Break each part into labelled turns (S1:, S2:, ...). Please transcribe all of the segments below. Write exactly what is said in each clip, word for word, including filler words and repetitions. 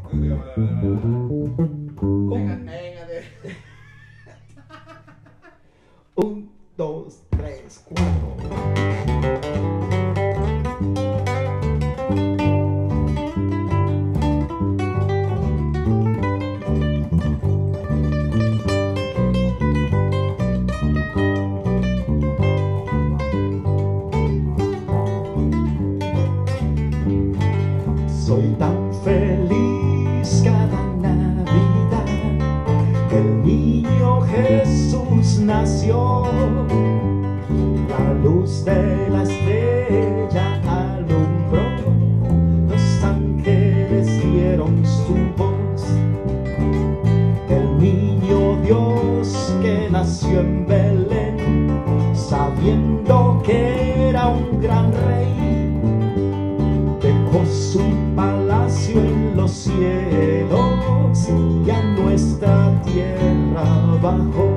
S1: Venga, venga, de...
S2: Un, dos, tres, cuatro. Soy tan feliz cada Navidad, el niño Jesús nació. La luz de la estrella alumbró, los ángeles dieron su voz. El niño Dios que nació en Belén, sabiendo que era un gran rey, dejó su palacio en los cielos y a nuestra tierra bajó.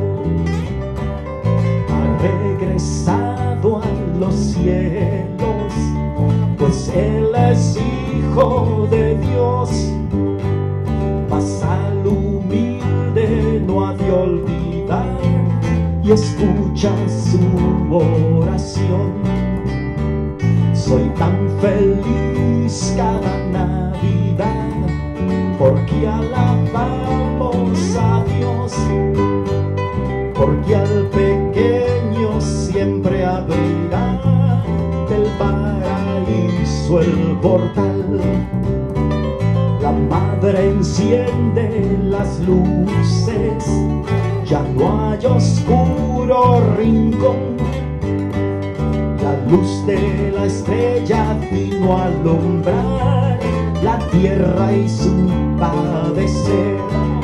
S2: Ha regresado a los cielos, pues Él es Hijo de Dios. Mas al humilde no ha de olvidar y escucha su oración. Soy tan feliz cada Navidad, porque alabamos a Dios, porque al pequeño siempre abrirá del paraíso el portal. La madre enciende las luces, ya no hay oscuro rincón. La luz de la estrella vino a alumbrar la tierra y su padecer.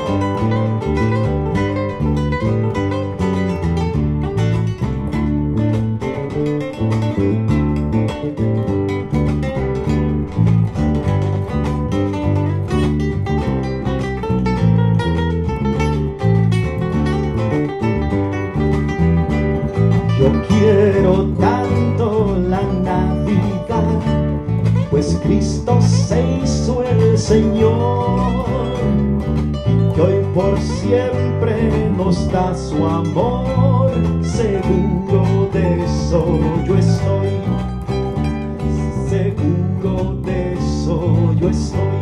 S2: Yo quiero tanto la Navidad, pues Cristo se hizo el Señor, y que hoy por siempre nos da su amor. Seguro de eso yo estoy, seguro de eso yo estoy.